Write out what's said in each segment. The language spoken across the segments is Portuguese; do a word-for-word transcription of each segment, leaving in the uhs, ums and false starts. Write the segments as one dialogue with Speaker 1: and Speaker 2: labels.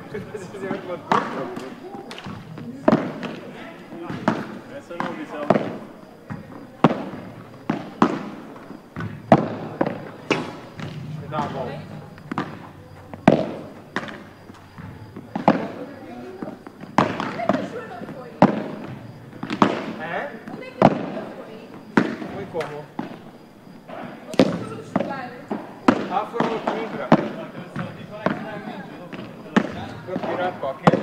Speaker 1: Essa não, Vicente.
Speaker 2: Dá a bola. É? Foi como? Ah, foi no Coimbra. Campeonato qualquer.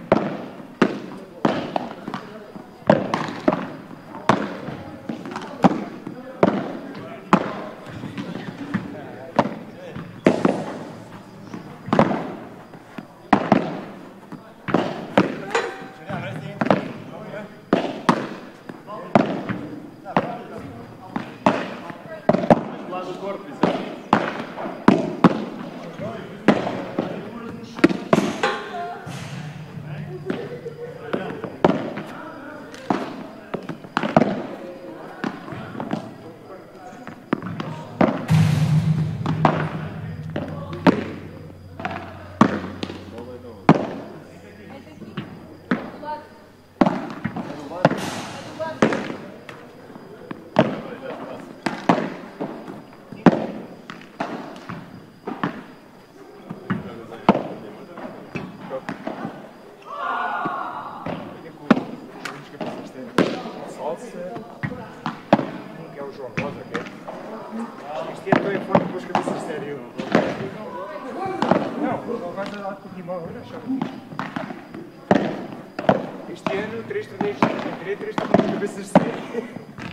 Speaker 2: Este ano, três torneios de direito, três torneios de cabeças de série.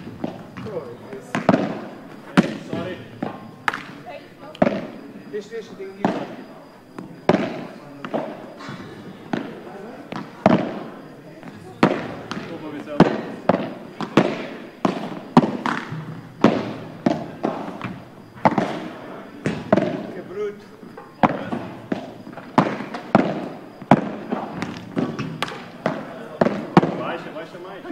Speaker 1: Sorry.
Speaker 2: Deixa, deixa, tenho que ir.
Speaker 1: Desculpa, Vicente.
Speaker 2: Que bruto.
Speaker 1: Baixa, baixa mais.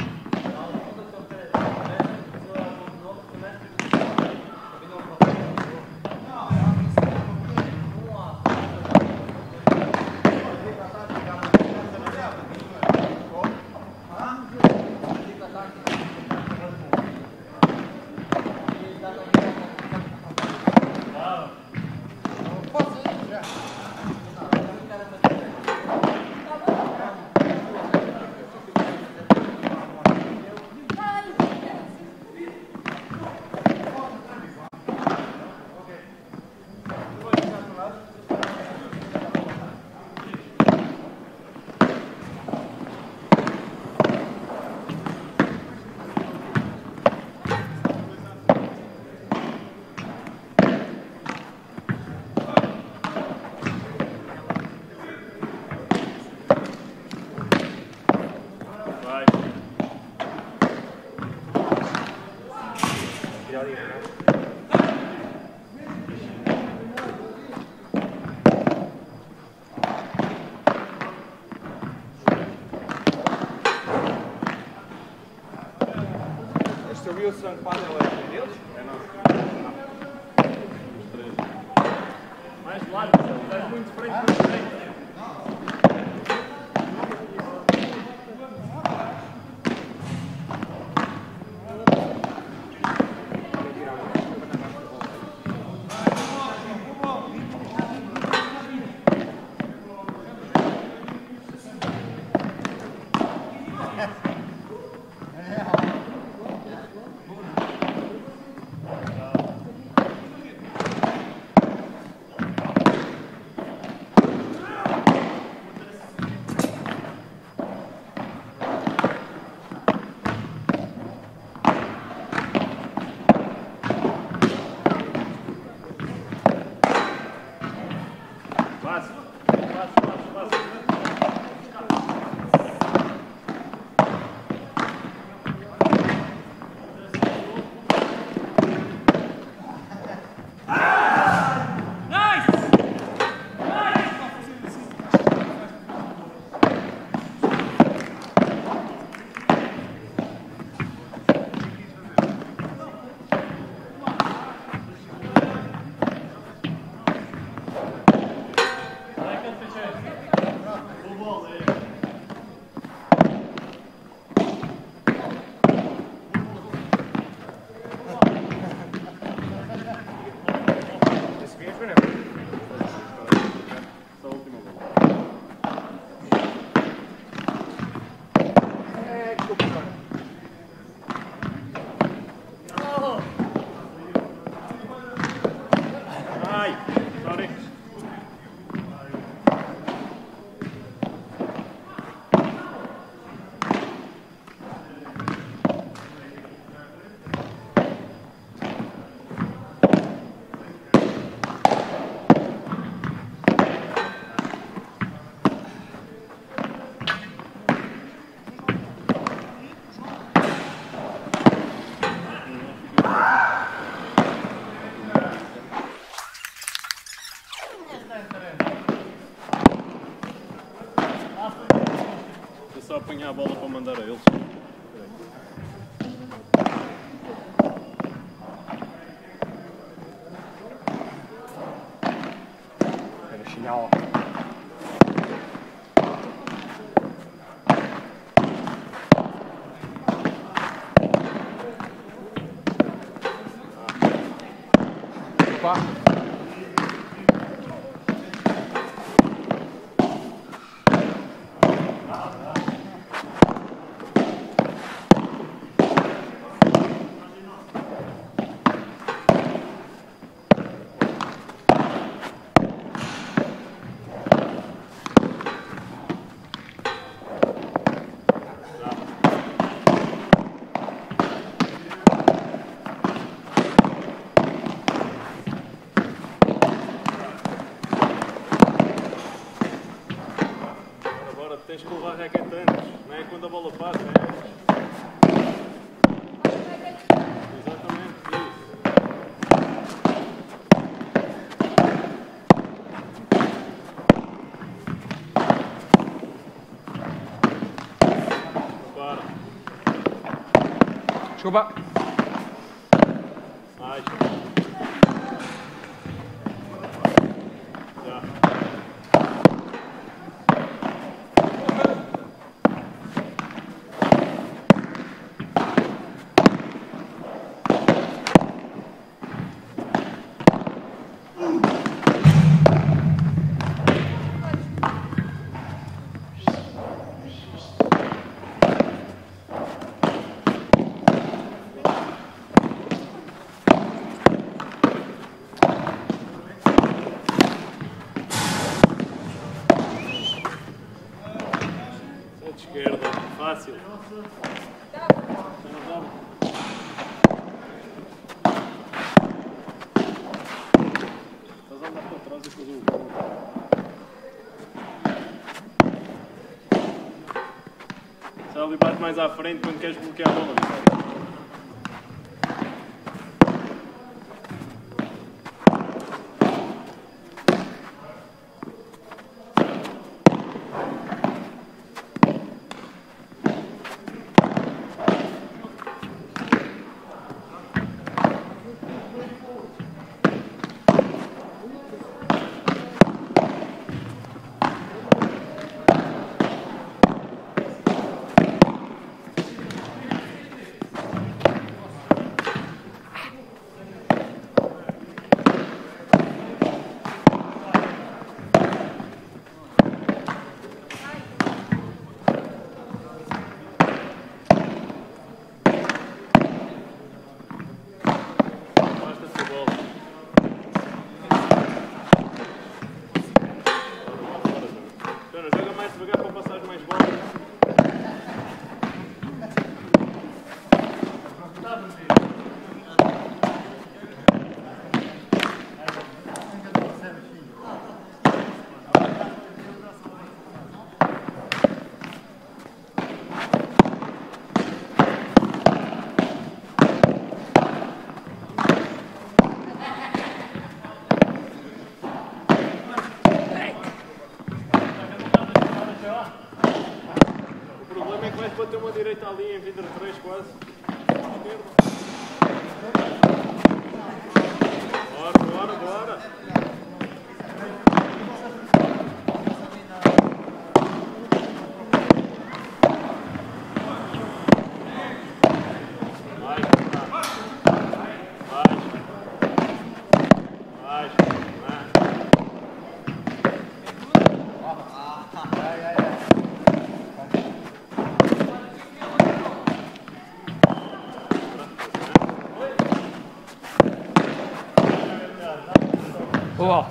Speaker 2: Este é o Wilson Padel, é deles?
Speaker 1: É não. Os três. Mais largo, estás muito frente para frente. Like and share. só apanhar a bola para mandar a eles.
Speaker 2: Era chinhal. Opa!
Speaker 1: Tens que levar a raquete antes, não é quando a bola passa, é antes. Exatamente, isso. Para.
Speaker 2: Desculpa.
Speaker 1: Baixa. Já. De esquerda, fácil. Estás a andar para trás e fazer o gol. Sai ali, bate mais à frente quando queres bloquear a bola. Joga mais devagar para passar mais bolas. O problema é que vais bater uma direita ali em vidro três quase. Bora, bora, bora.
Speaker 2: Boa.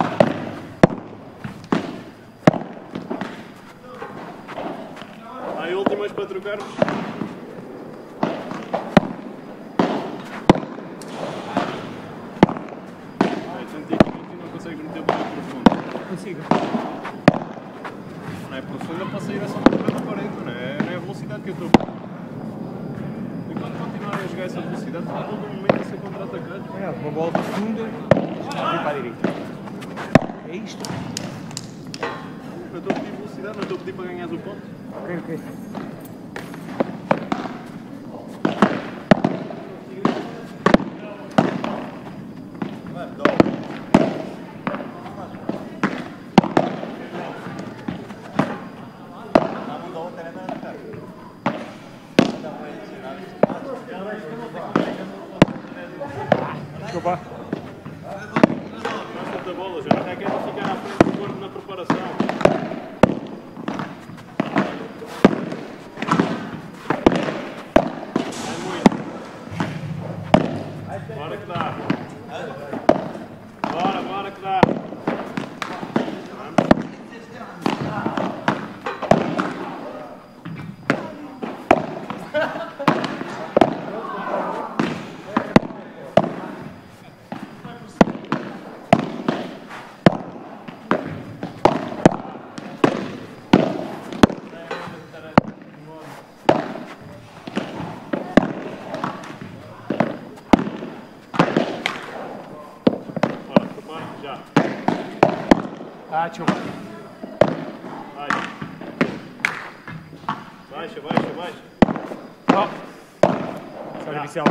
Speaker 1: Aí últimas para trocarmos. Aí senti que não consegues meter o bola profundo.
Speaker 2: Consigo.
Speaker 1: Não é profunda para sair essa bola para quarenta, não é? Não é a velocidade que eu estou. E quando continuarem a jogar essa velocidade, está todo um momento a ser contra-atacado.
Speaker 2: É, uma bola profunda e para a direita. É isto.
Speaker 1: Eu estou a pedir velocidade, não estou a pedir para ganhar o ponto.
Speaker 2: Ok, ok. Baixa,
Speaker 1: Baixa. Baixa, baixa, baixa.
Speaker 2: Ó. Série inicial.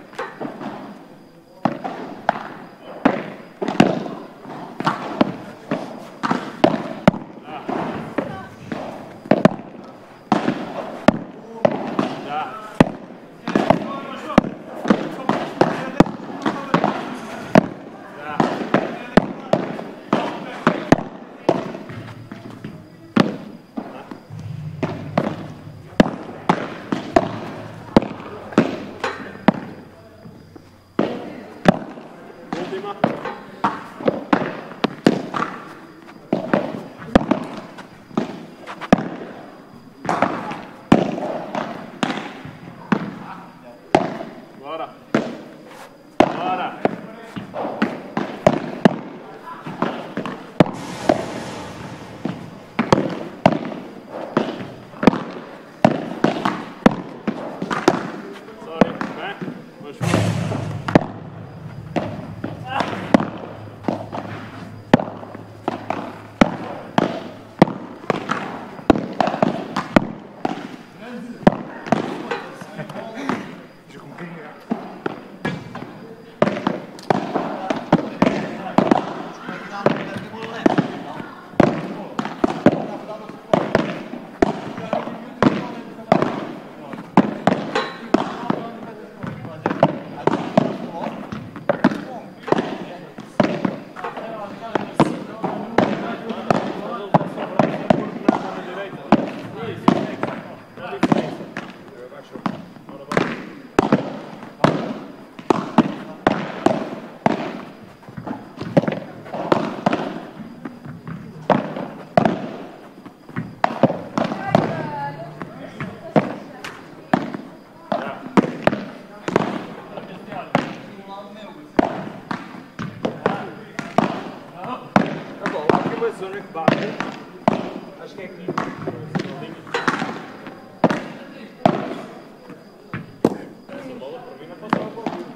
Speaker 1: Última. Bora. Bora. Sorry, né? Vamos
Speaker 2: uma zona que bate. Acho que é aqui.
Speaker 1: Essa bola para mim não passava para o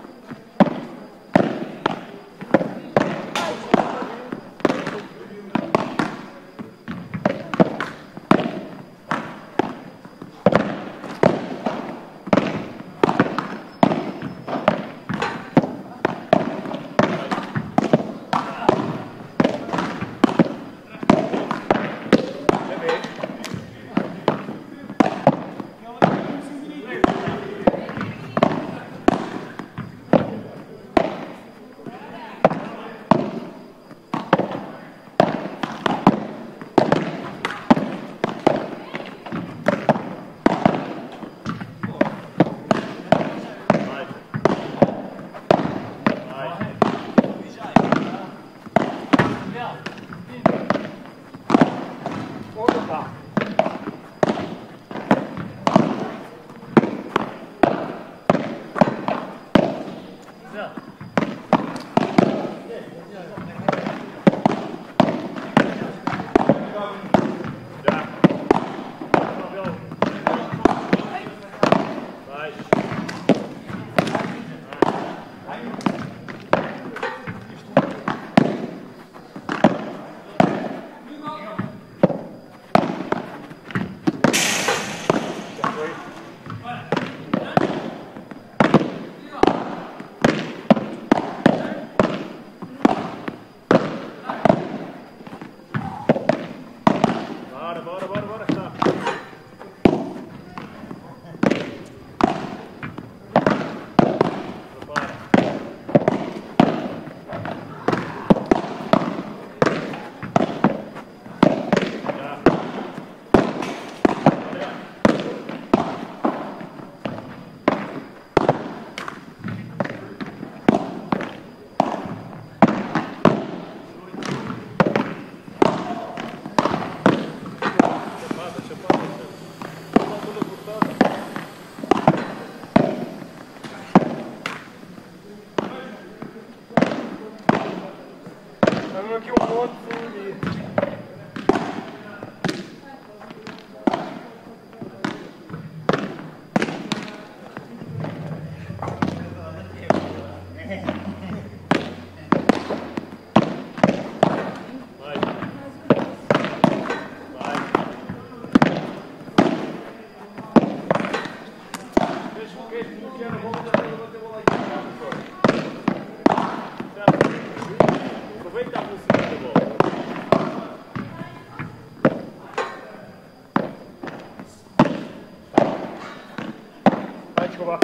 Speaker 2: Aqui um monte de...
Speaker 1: Vai. Desculpa.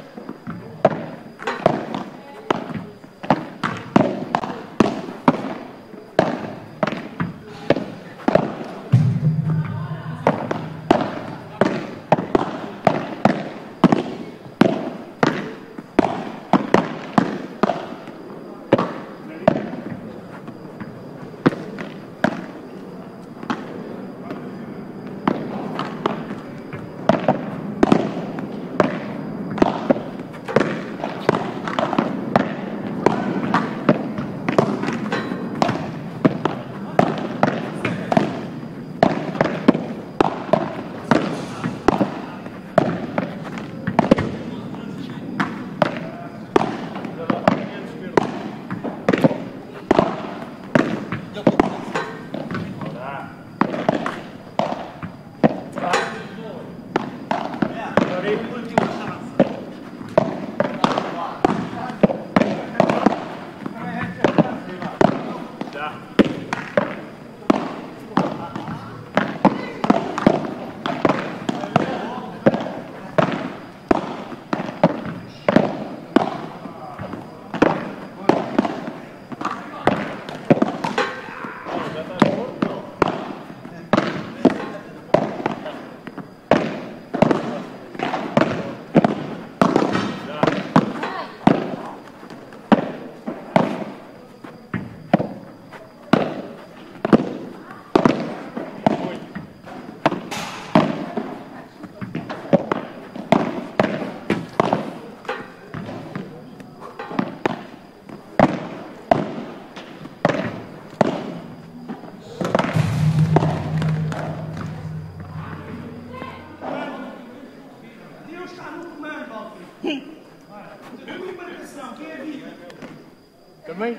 Speaker 1: Também?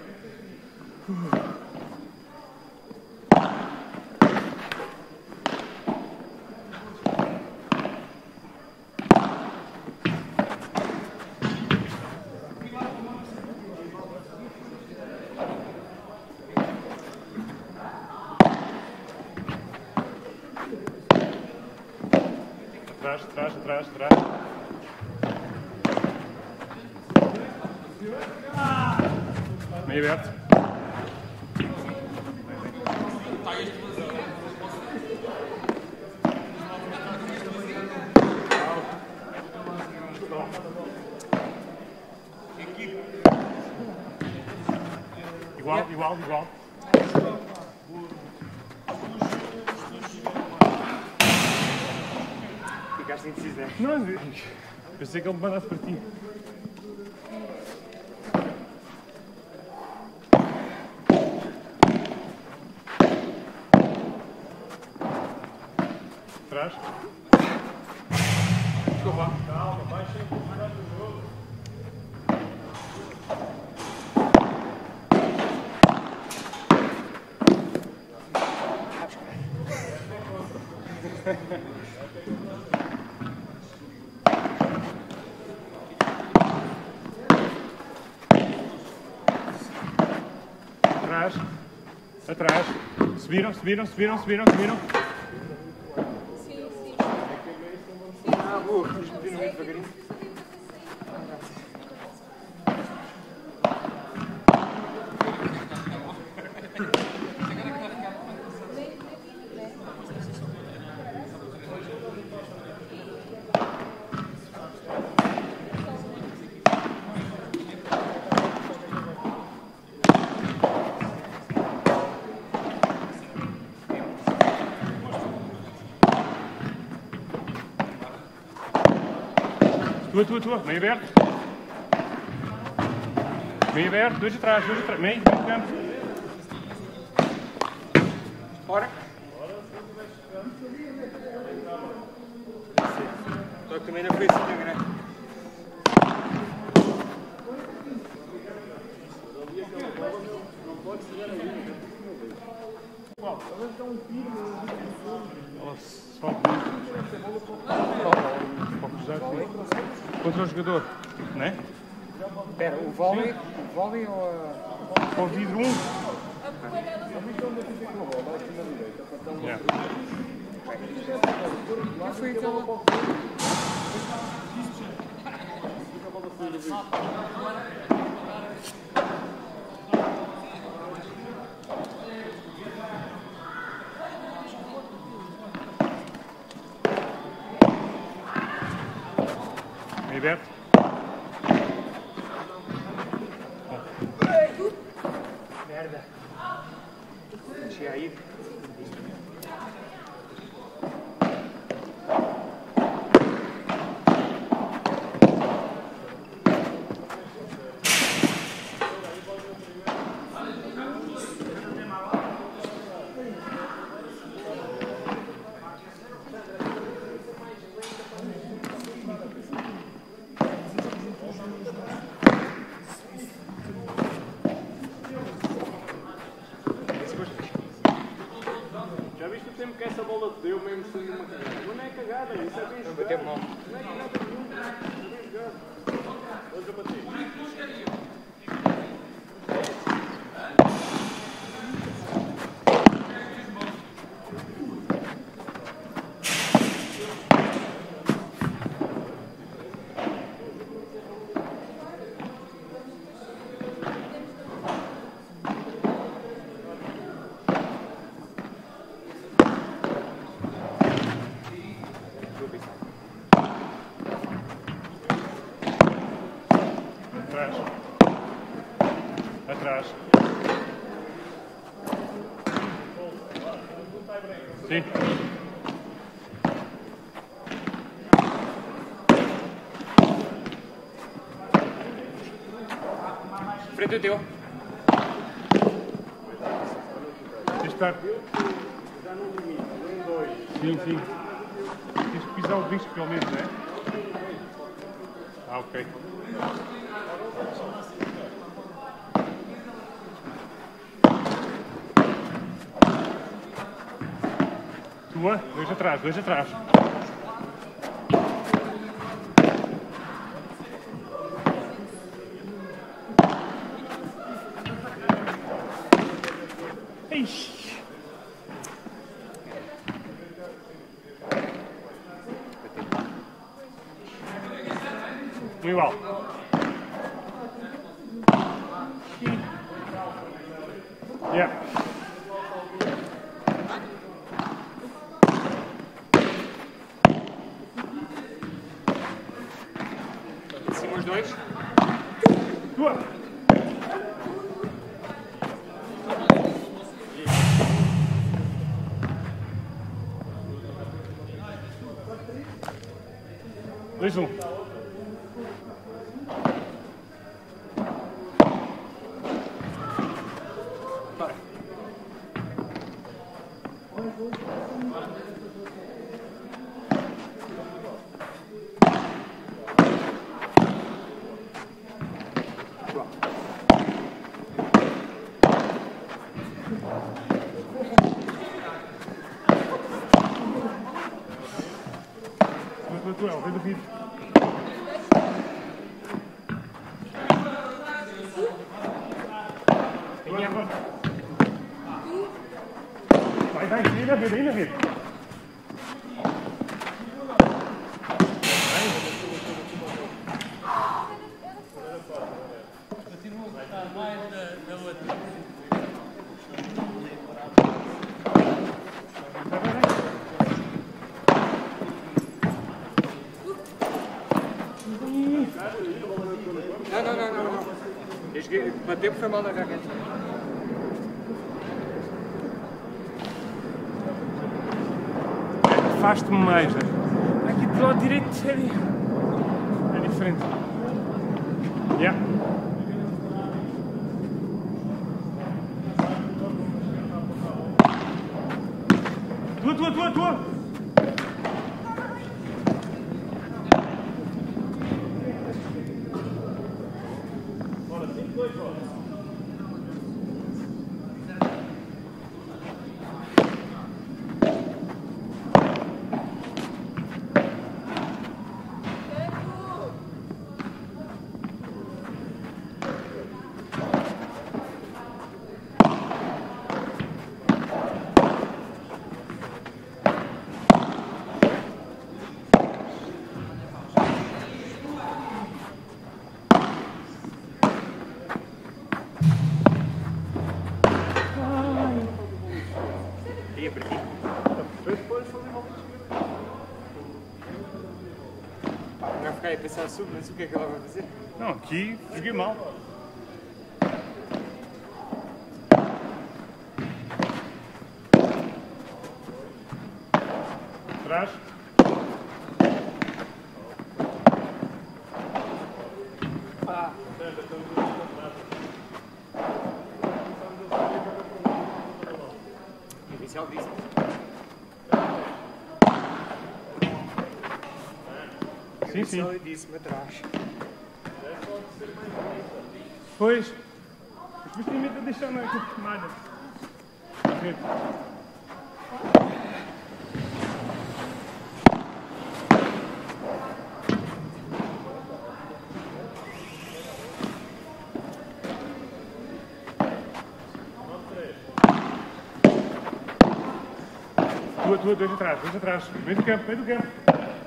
Speaker 1: Atrás, atrás, atrás, atrás. Meio aberto. Igual, igual, igual.
Speaker 2: Ficaste indeciso, né?
Speaker 1: Não, pensei que ele me mandasse para ti. Atrás. Desculpa. Calma, baixa aí um pouco mais do jogo. Atrás. Atrás. Subiram, subiram, subiram, subiram, subiram.
Speaker 2: Ah, boa, tens de meter muito devagarinho.
Speaker 1: Tua, tua, tua. Meio aberto. Meio aberto. Dois atrás, dois atrás. Meio, meio campo.
Speaker 2: Bora. Só que também não foi assim tão grande. Não pode chegar ali.
Speaker 1: Qual? Talvez dá um tiro. Ela sobe contra o jogador, não é?
Speaker 2: Espera, o vôlei, o vôlei ou a...
Speaker 1: Com o vidro um. Yeah.
Speaker 2: Qual foi aquela...
Speaker 3: Liberto.
Speaker 2: Merda. Deixei aí.
Speaker 1: Já viste o tempo que essa bola te deu mesmo sem uma cagada? Não é cagada, isso é bem jogado.
Speaker 2: Bateu mal.
Speaker 1: Não é cagada nenhuma. É bem jogado. Outra batida.
Speaker 3: Atrás. Atrás. Sim.
Speaker 2: Frente ao teu.
Speaker 3: Tens de estar.
Speaker 1: Já no limite. Um, dois.
Speaker 3: Sim, sim. Tens que pisar o risco pelo menos, não é? Ah, ok. Tua, dois atrás, dois atrás. Ixi. Igual. Yeah.
Speaker 2: Em cima os dois.
Speaker 3: Tua. Dois, um. Tua, tua, tua, vem do vídeo. Vai, vai, vem na rede, vem na rede.
Speaker 4: Continua a gostar mais da, da outra.
Speaker 2: Não, não, não, não, não. Este bateu porque foi mal na raquete.
Speaker 3: Afaste-me mais. Né? Aqui do lado direito é, é diferente. Yeah. Tua, tua, tua, tua.
Speaker 2: ok, a pensar sub, mas o que é que ela vai fazer?
Speaker 3: Não, aqui joguei mal. Atrás.
Speaker 2: Ah. Inicial disse.
Speaker 3: Sim, sim.
Speaker 2: Inicial disse-me atrás.
Speaker 3: Pois. Depois tem medo de deixar na tomada. Tua, tua, dois atrás, dois atrás. Meio do campo, meio do campo.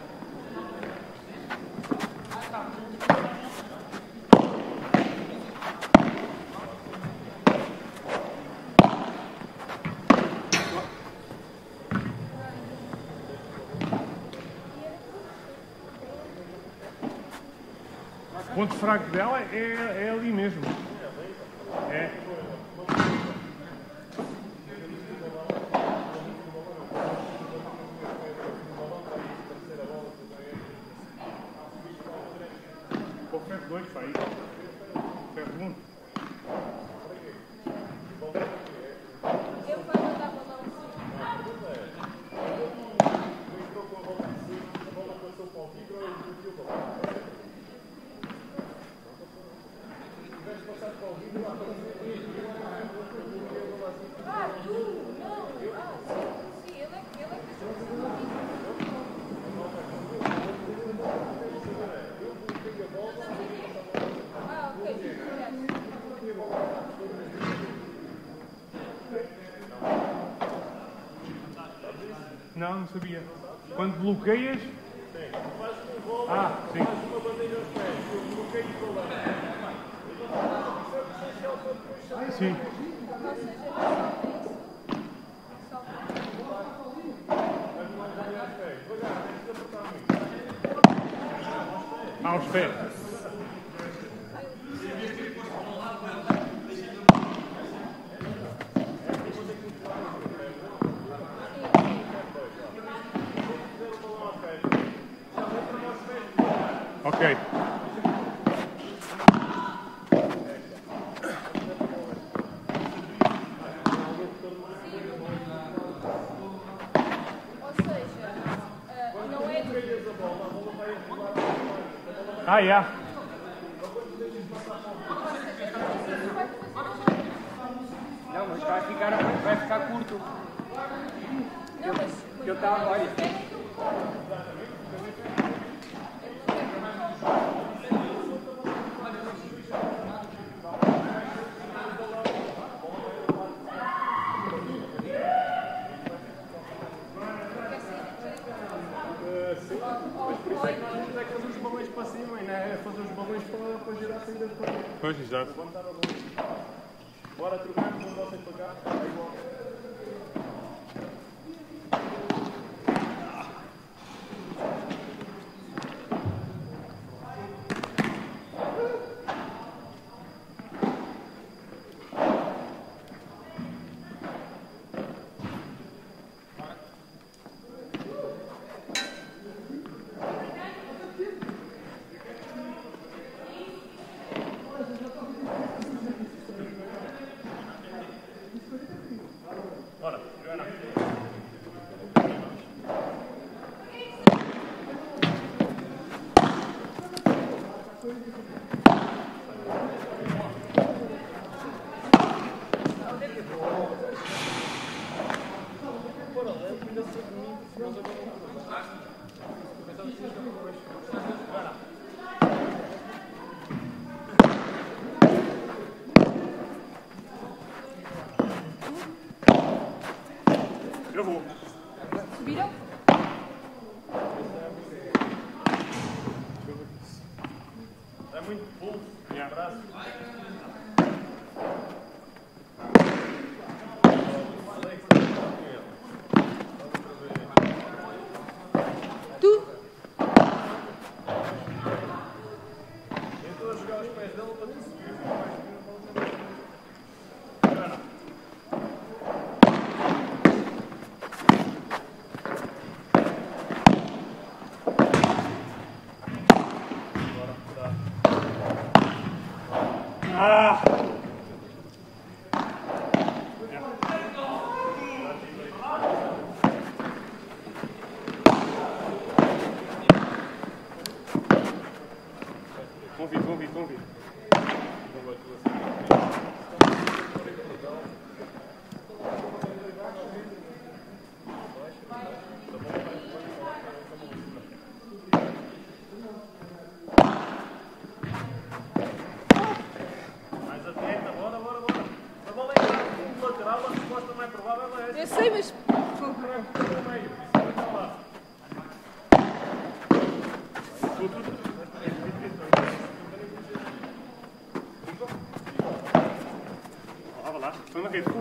Speaker 3: O ponto fraco dela é, é ali mesmo. É. O ferro dois, pá, aí. Ferro um.
Speaker 5: Eu vou mandar pra lá. Ah, tu? Não. Ah, sim, sim, ele é que ele é que ah, ok.
Speaker 3: Não, não sabia. Quando bloqueias. Ah, sim. Sim. Aos pés. Ok.
Speaker 5: Ou seja, não é do...
Speaker 3: Ah, yeah.
Speaker 2: Não, mas vai ficar, vai ficar curto.
Speaker 5: Não, mas...
Speaker 2: Eu estava, olha.
Speaker 1: É que fazer os balões para cima e não é fazer os balões para, para girar a saída de corda.
Speaker 3: Pois, exato.
Speaker 1: Bora trocamos, não vocês para cá. É igual. Bora, Joana.
Speaker 3: Gravou.
Speaker 5: Subiram?
Speaker 1: É muito pulso.
Speaker 3: Yeah.
Speaker 1: Abraço.
Speaker 5: Tu?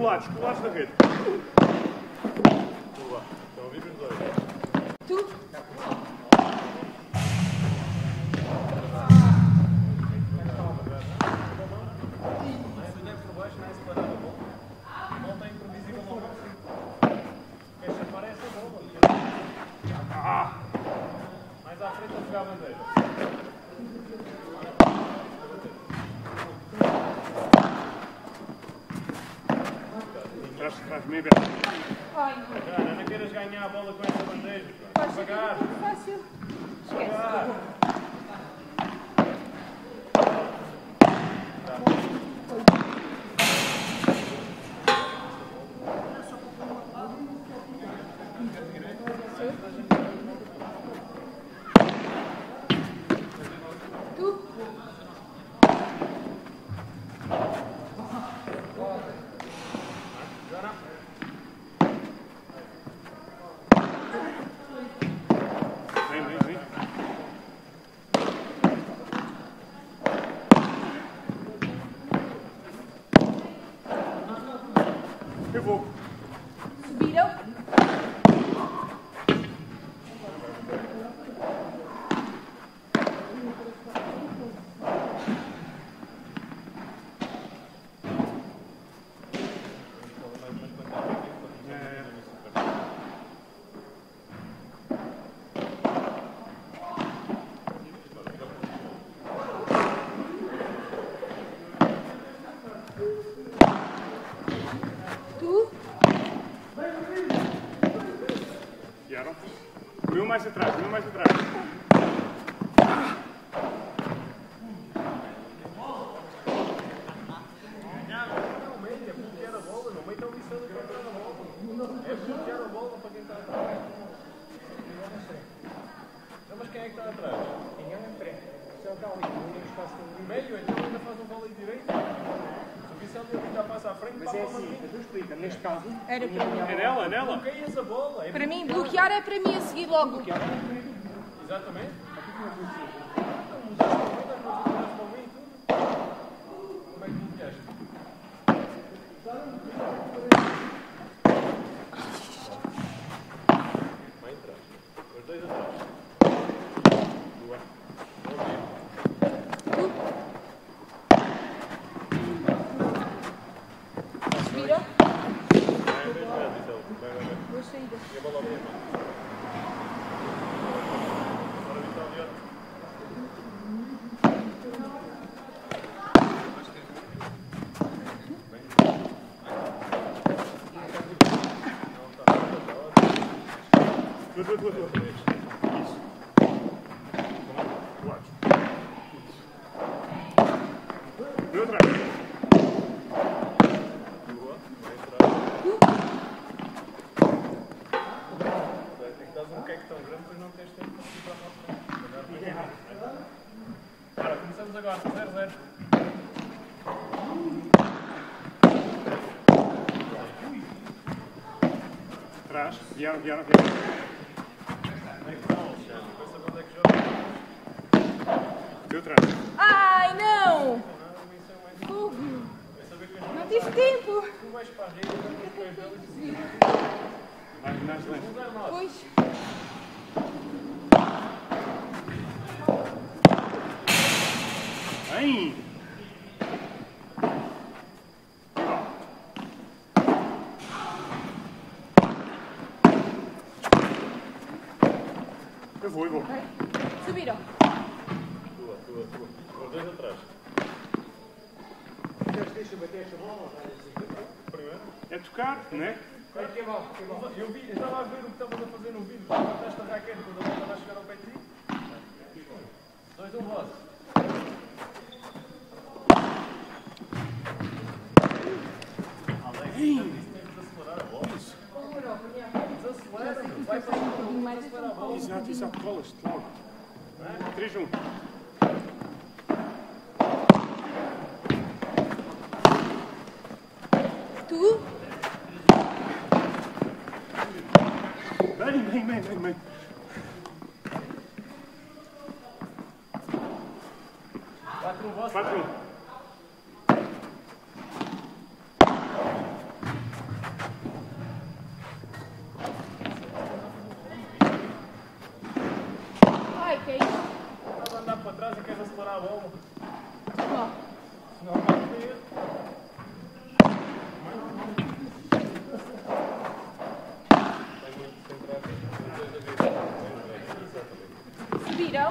Speaker 1: Colados, colados na rede. Boa. Estão a ouvir os dois.
Speaker 5: Tu?
Speaker 1: Mais à frente a pegar a bandeira. Traz, traz, meio aberto.
Speaker 5: Ai,
Speaker 1: Cara, não queiras ganhar a bola com essa bandeja.
Speaker 5: fácil.
Speaker 1: Devagar.
Speaker 5: Fácil.
Speaker 1: Devagar.
Speaker 5: Tu?
Speaker 1: Vem, vem, vem. Eu vou.
Speaker 5: Subiram? Tu?
Speaker 1: Vieram. Meu mais atrás, meu mais atrás.
Speaker 2: Mas quem é que está atrás? Ninguém é frente. Só está ali, o único espaço no meio, então ainda faz um vôlei direito. Se o Vicente ele já passa à frente,
Speaker 3: Mas é assim, tu explica, neste caso,
Speaker 5: Era para mim.
Speaker 1: É nela, é nela.
Speaker 2: bloqueias a bola. É
Speaker 5: Para mim, bloquear é para mim a seguir logo.
Speaker 2: Exatamente. Como é que bloqueaste? Vai atrás. Os dois atrás. Boa.
Speaker 5: Subiram?
Speaker 2: Vai, vai, vai, então. Vai, vai, vai.
Speaker 5: Boas saídas.
Speaker 2: E a bola ali, mano. Bora, Vitória.
Speaker 1: Tua, tua, tua, tua. Isso. Colados. Meu atrás.
Speaker 2: Boa. Vai atrás. Vai ter que dar um queque tão grande, depois não tens tempo para ir para a frente. Ora, começamos agora. zero zero.
Speaker 1: Atrás. Vieram, vieram, vieram.
Speaker 2: Pensa quando é que joga.
Speaker 1: Meu atrás.
Speaker 5: Ai, não! Fogo! Não tive tempo!
Speaker 2: Tu vais para a rede, eu vou para os dela e diz
Speaker 1: Mais, mais lento.
Speaker 5: Pois.
Speaker 1: Vem! Eu vou, eu vou.
Speaker 5: Subiram.
Speaker 2: tua, tua, tua. Os dois atrás. Primeiro.
Speaker 1: É tocar, não é?
Speaker 2: Eu vi, eu estava a ver o que estavas a fazer no vídeo. Tu levantaste a raquete quando a bola vai chegar ao pé de ti. Dois, um, voz. Alex, tem que desacelerar a bola. Desacelera, vai para
Speaker 5: Um bocadinho mais
Speaker 2: desacelerar a bola.
Speaker 1: Exato, exato. Colas-te logo. três um.
Speaker 5: Tu?
Speaker 1: Vem, vem, vem, vem, vem.
Speaker 2: quatro um, voz.
Speaker 1: quatro um.
Speaker 2: a bola.
Speaker 5: Ó.
Speaker 2: Senão vai ver. Tem muito centrado.
Speaker 5: Subiram.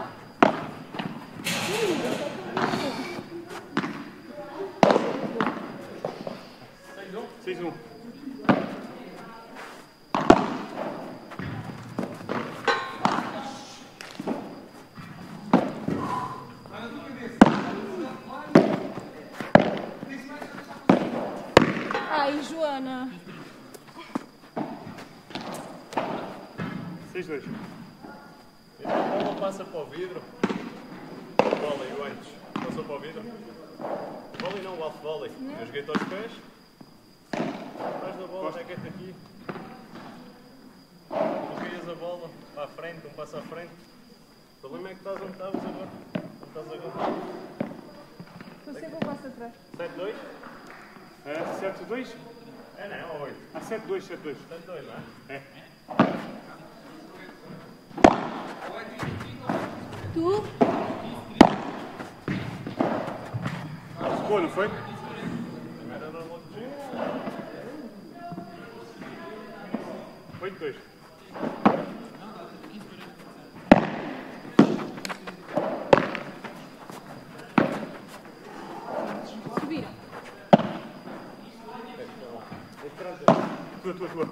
Speaker 3: seis um.
Speaker 5: Ai, Joana.
Speaker 3: seis dois.
Speaker 2: A bola passa para o vidro. Vôlei, o antes. Passou para o vidro. Vôlei não, o alto vôlei. Eu joguei aos pés. Atrás da bola, raquete aqui. Bloqueias a bola para a frente, um passo à frente. O problema é que estás onde estavas agora. Onde estás agora.
Speaker 5: Tu sempre um passo atrás.
Speaker 2: sete dois?
Speaker 3: É, sete dois?
Speaker 2: É não, ou oito?
Speaker 3: Ah, sete dois, sete dois.
Speaker 2: sete dois, não é?
Speaker 3: É.
Speaker 5: Tu?
Speaker 3: Ficou, não foi?
Speaker 2: Primeiro era logo de jeito.
Speaker 3: oito dois.
Speaker 5: Subiram.
Speaker 3: Tua, tua, tua.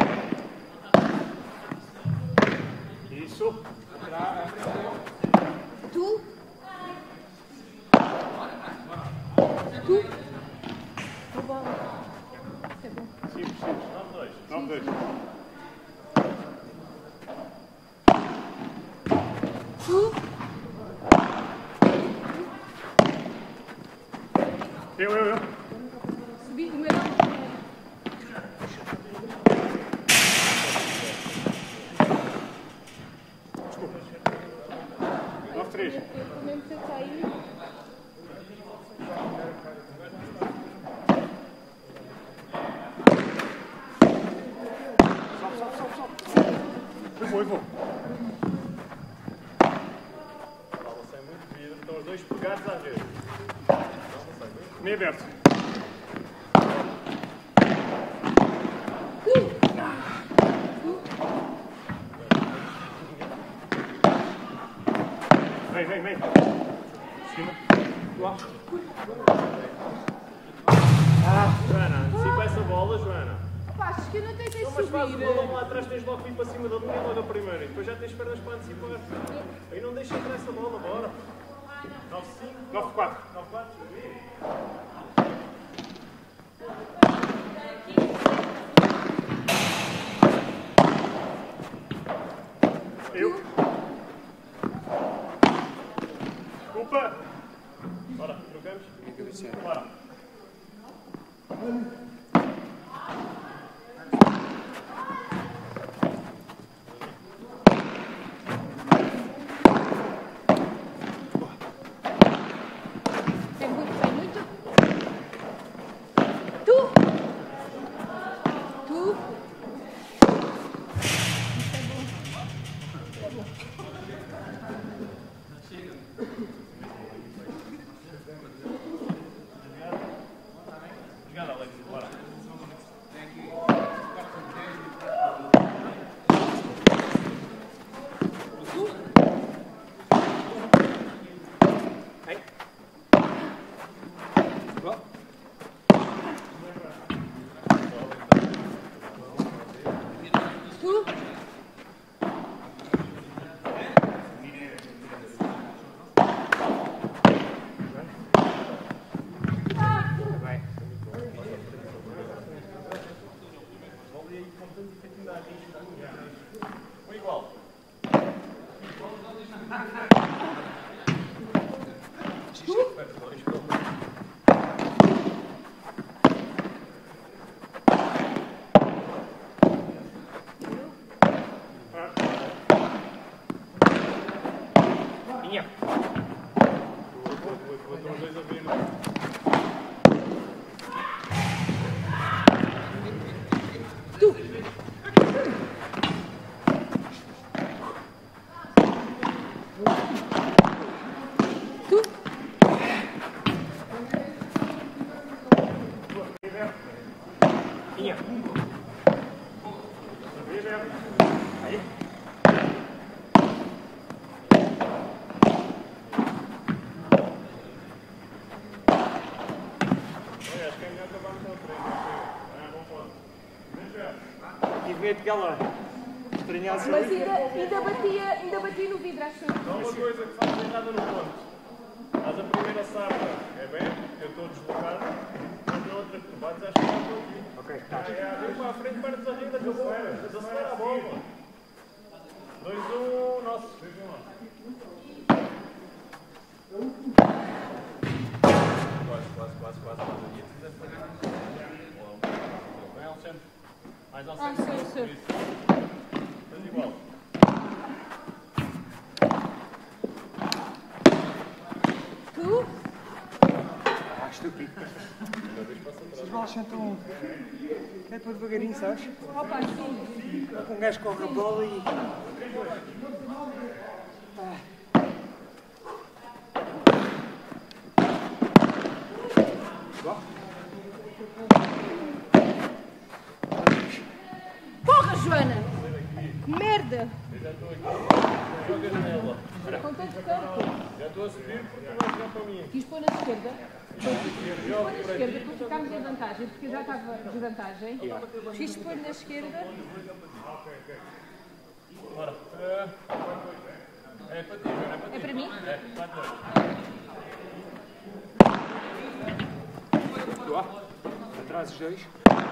Speaker 3: Isso.
Speaker 5: Tu? Tu? A bola. É bom.
Speaker 3: Simples, simples.
Speaker 2: nove dois.
Speaker 3: nove dois.
Speaker 5: Tu?
Speaker 3: Eu, eu, eu.
Speaker 5: Subi. O meu não.
Speaker 3: nove três.
Speaker 5: Eu também sei cair.
Speaker 3: Sobe, sobe, sobe, sobe. Eu vou, eu vou.
Speaker 2: A bola sai muito vidro. Estão os dois pegados à rede. Não, não sai muito.
Speaker 3: Meio aberto. Vem, vem, vem. Cima. Lá.
Speaker 2: Ah, Joana, antecipa essa bola, Joana.
Speaker 5: Pá, acho que eu não tentei
Speaker 2: Não, mas faz o
Speaker 5: subir.
Speaker 2: balão lá atrás, tens logo que ir para cima da linha logo a primeira. E depois já tens pernas para antecipar. Aí não deixa entrar essa bola, bora. nove cinco,
Speaker 3: nove quatro.
Speaker 2: nove quatro.
Speaker 3: Eu. Desculpa.
Speaker 2: Bora, trocamos? Bora.
Speaker 5: É muito, é muito. Tu? Tu? Isso é bom.
Speaker 2: Jogada, Alex, bora.
Speaker 5: Tu?
Speaker 2: Vale aí com tanto efeito ainda arrisca. Foi igual.
Speaker 3: Minha.
Speaker 2: Estão os dois a ver.
Speaker 5: Tu? Tu?
Speaker 3: alguém de lá. Estranhasse
Speaker 5: Mas
Speaker 3: ali.
Speaker 5: ainda, ainda, batia, ainda batia no vidro, acho eu.
Speaker 2: Há uma coisa que faz errada no ponto. Faz a primeira sarda, é bem, eu estou deslocado, mas na outra que tu bates, acho que não estou aqui.
Speaker 3: Ok, está.
Speaker 2: É, é, vem para a frente, perdes a renda, desacelera, desacelera a bola. dois um, nosso. Vejam lá. Quase, quase, quase, quase. Vem, Alexandre. Mais ao
Speaker 5: Ah,
Speaker 2: centro.
Speaker 5: sim, sim.
Speaker 2: Faz igual.
Speaker 5: Tu?
Speaker 3: Ah, estúpido. Essas bolas sentam. É para devagarinho, sabes?
Speaker 5: Opa, sim.
Speaker 3: Um gajo corre a bola e.
Speaker 5: Porra, Joana! Que merda!
Speaker 2: Joga nela.
Speaker 5: Com tanto campo.
Speaker 2: Já estou a subir porque tu vais jogar para mim.
Speaker 5: Quis pôr na esquerda. Quis pôr na esquerda para ficarmos em vantagem, porque eu já estava de vantagem. Quis pôr na esquerda.
Speaker 2: Bora. É para ti, Joana, é para ti.
Speaker 5: É para mim?
Speaker 2: É, vai dois.
Speaker 3: Tu lá. Atrás os dois.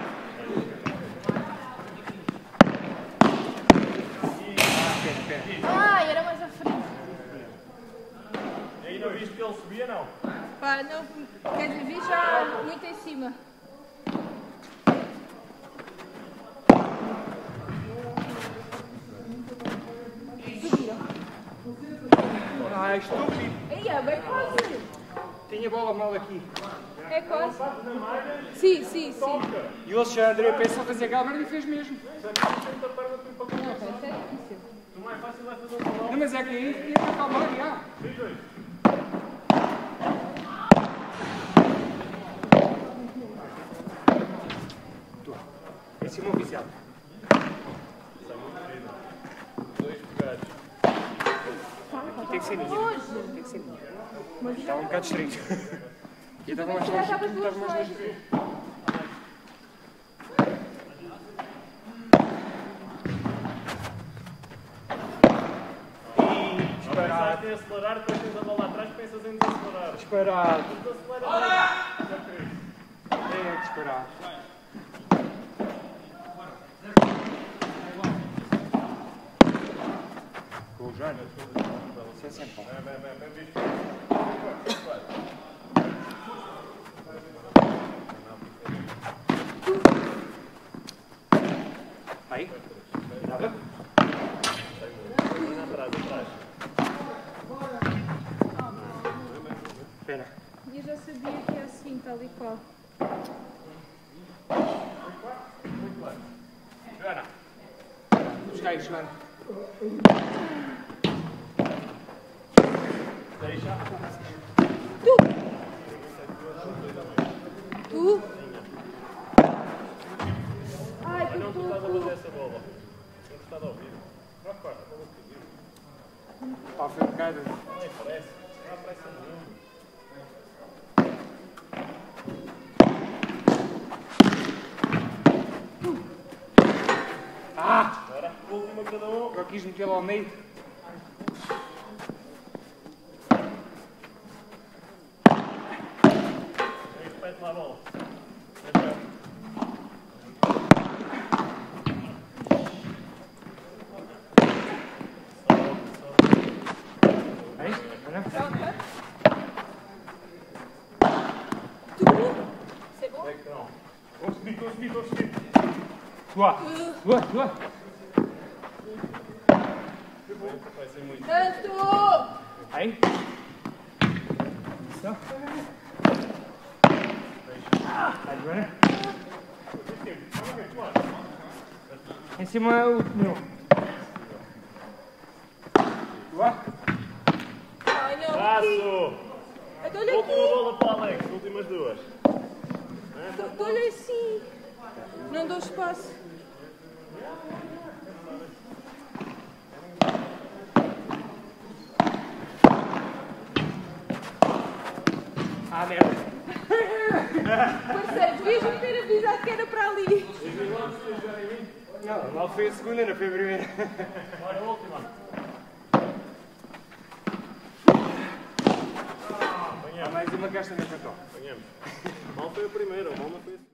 Speaker 3: Pera, pera.
Speaker 5: Ai, era mais à frente.
Speaker 2: E aí não viste que ele subia, não?
Speaker 5: Pá, não, quer dizer, vi já muito em cima. Subiram.
Speaker 3: Ah, estúpido.
Speaker 5: Aí, é bem quase.
Speaker 3: Tinha bola mal aqui.
Speaker 5: É quase. Sim, sim, sim.
Speaker 3: E o Alexandre pensou fazer aquela merda e fez mesmo.
Speaker 5: Não, pá, isso é difícil.
Speaker 2: O mais fácil é fazer um balão.
Speaker 3: Não, mas é que aí ia para acalmar, já.
Speaker 2: Dois, dois.
Speaker 3: Em cima oficial.
Speaker 2: Dois pegados.
Speaker 3: Tem que ser minha.
Speaker 5: Hoje.
Speaker 3: Tem que ser minha.
Speaker 5: Mas
Speaker 3: Estava um bocado estreito. E estava mais
Speaker 5: já
Speaker 3: longe.
Speaker 5: estava
Speaker 3: Estava
Speaker 5: duas
Speaker 3: mais longe.
Speaker 5: vezes.
Speaker 2: Pensar em acelerar, depois tens a bola atrás, pensas em desacelerar.
Speaker 3: Disparado.
Speaker 2: Desacelera.
Speaker 3: É, disparado. Com o Joana. Isso é sempre bom.
Speaker 2: Vem, vem, vem, vem, bicho. Vai.
Speaker 3: Aí. Nada.
Speaker 2: Atrás, atrás.
Speaker 3: Espera.
Speaker 5: eu já sabia que é assim, tal e qual.
Speaker 2: Joana.
Speaker 3: Busca aí, Joana.
Speaker 2: Deixa.
Speaker 5: Tu! Tu! Ai, que
Speaker 2: Não, tu estás a
Speaker 5: pouco!
Speaker 2: fazer essa bola. Não estás a ouvir. Vai fora, a bola caiu.
Speaker 3: Pá, foi um bocado.
Speaker 2: Não é pressa. Não há pressa nenhuma.
Speaker 3: Ah!
Speaker 2: Agora, última cada um.
Speaker 3: Agora quis metê-lo ao meio.
Speaker 2: Aí, repete lá a bola. Repete.
Speaker 3: Aí, olha.
Speaker 5: Troca. Tu! Isso é bom?
Speaker 2: É que não. Consegui, consegui, consegui.
Speaker 3: Tua. Tua, tua.
Speaker 2: Vai ser muito.
Speaker 5: Tanto!
Speaker 3: Aí. Isso. Aí, Joana. Em cima o meu. Tua.
Speaker 5: Ai, não, aqui!
Speaker 2: Passo!
Speaker 5: Então olha
Speaker 2: Última
Speaker 5: aqui!
Speaker 2: bola para o Alex, últimas duas.
Speaker 5: Então olha assim! Não dou espaço.
Speaker 3: Ah, merda.
Speaker 5: Parceiro, devias me ter avisado que era para ali.
Speaker 3: Não, mal foi a segunda, não foi a primeira.
Speaker 2: Bora, a última.
Speaker 3: Há mais uma que esta nem cantou.
Speaker 2: Apanhamos. Mal foi a primeira, o mal não foi a segunda.